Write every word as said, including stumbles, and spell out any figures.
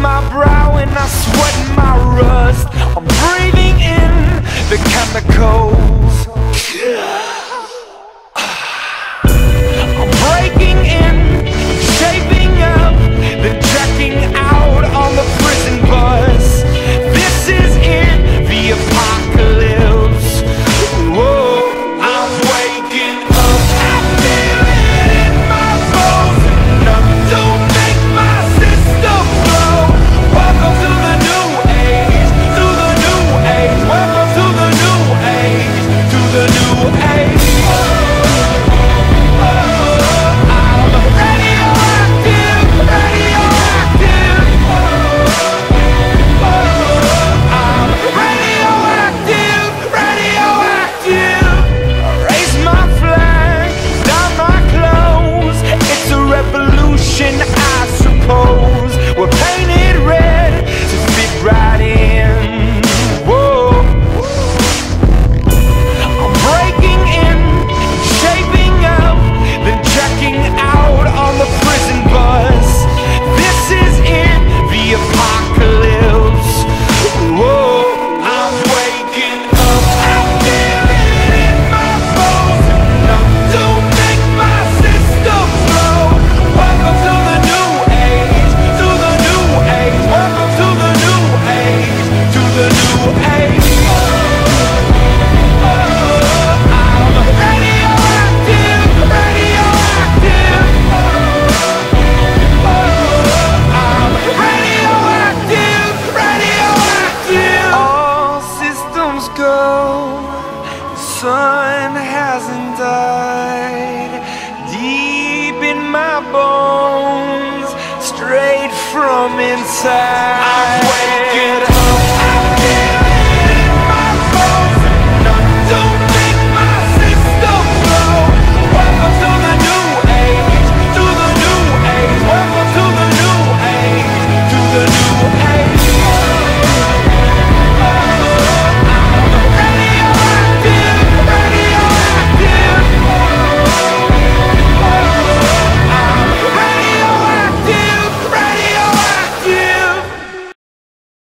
my brow and I sweat my rust. I'm breathing in the chemicals. I'm breaking in, shaping up, then checking out on the prison bus. This is it, the apocalypse. Whoa, I'm waking up, I feel it in my bones. Nothing to make my system blow. Welcome to the new age, to the new age. Welcome to the new age, to the new age. I suppose we're painted red to fit right in. Whoa, I'm breaking in, shaping up, then checking out on the prison bus. This is it, the apocalypse. Whoa, I'm waking up, I feel it in my bones. Enough to make my system blow. Welcome to the new age, to the new age. Welcome to the new age, to the new age. I'm radioactive, radioactive. I'm radioactive, radioactive. All systems go, the sun hasn't died. Deep in my bones, straight from inside.